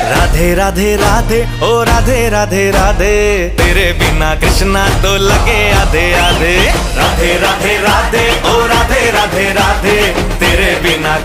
राधे राधे राधे ओ राधे राधे राधे, तेरे बिना कृष्णा तो लगे आधे आधे। राधे राधे राधे